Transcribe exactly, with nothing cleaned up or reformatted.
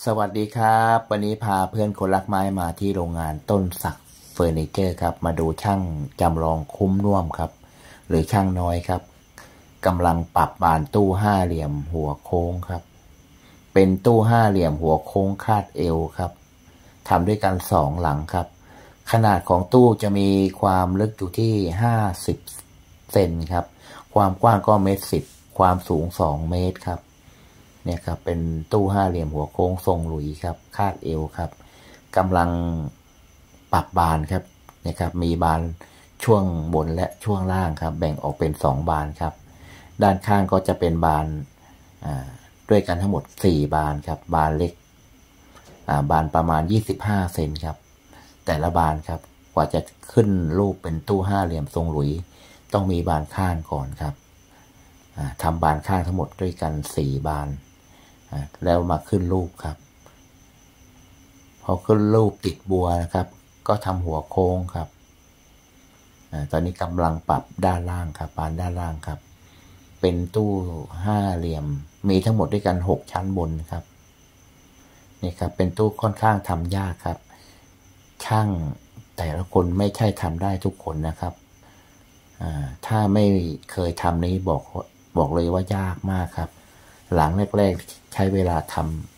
สวัสดีครับวันนี้พาเพื่อนคนรักไม้มาที่โรงงานต้นศักดิ์เฟอร์นิเจอร์ครับมาดูช่างจำลองคุ้มน่วมครับหรือช่างน้อยครับกำลังปรับบานตู้ห้าเหลี่ยมหัวโค้งครับเป็นตู้ห้าเหลี่ยมหัวโค้งคาดเอวครับทำด้วยกันสองหลังครับขนาดของตู้จะมีความลึกอยู่ที่ห้าสิบเซนครับความกว้างก็เมตรสิบความสูงสองเมตรครับเนี่ยครับเป็นตู้ห้าเหลี่ยมหัวโค้งทรงหลุยครับคาดเอวครับกำลังปรับบานครับนะครับมีบานช่วงบนและช่วงล่างครับแบ่งออกเป็นสองบานครับด้านข้างก็จะเป็นบานด้วยกันทั้งหมดสี่บานครับบานเล็กบานประมาณยี่สิบห้าเซนครับแต่ละบานครับกว่าจะขึ้นรูปเป็นตู้ห้าเหลี่ยมทรงหลุยต้องมีบานข้างก่อนครับทำบานข้างทั้งหมดด้วยกันสี่บานแล้วมาขึ้นรูปครับพอขึ้นรูปติดบัวนะครับก็ทำหัวโค้งครับตอนนี้กำลังปรับด้านล่างครับบานด้านล่างครับเป็นตู้ห้าเหลี่ยมมีทั้งหมดด้วยกันหกชั้นบนครับนี่ครับเป็นตู้ค่อนข้างทำยากครับช่างแต่ละคนไม่ใช่ทำได้ทุกคนนะครับถ้าไม่เคยทำนี้บอกบอกเลยว่ายากมากครับหลังแรกๆใช้เวลาท